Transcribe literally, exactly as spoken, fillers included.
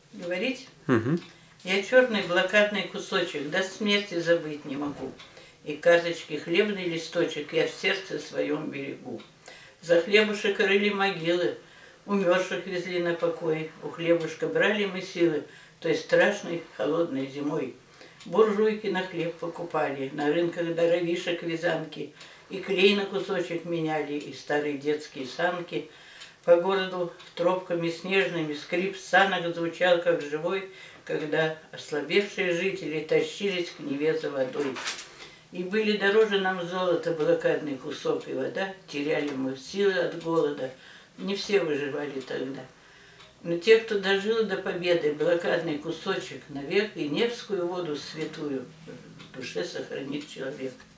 Говорить? Угу. Я черный блокадный кусочек, до смерти забыть не могу. И карточки хлебный листочек я в сердце своем берегу. За хлебушек рыли могилы, умерших везли на покой. У хлебушка брали мы силы той страшной холодной зимой. Буржуйки на хлеб покупали, на рынках дровишек вязанки, и клей на кусочек меняли, и старые детские санки. По городу тропками снежными скрип санок звучал как живой, когда ослабевшие жители тащились к Неве за водой. И были дороже нам золото, блокадный кусок и вода, теряли мы силы от голода, не все выживали тогда. Но те, кто дожил до победы, блокадный кусочек навек и Невскую воду святую в душе сохранит человек.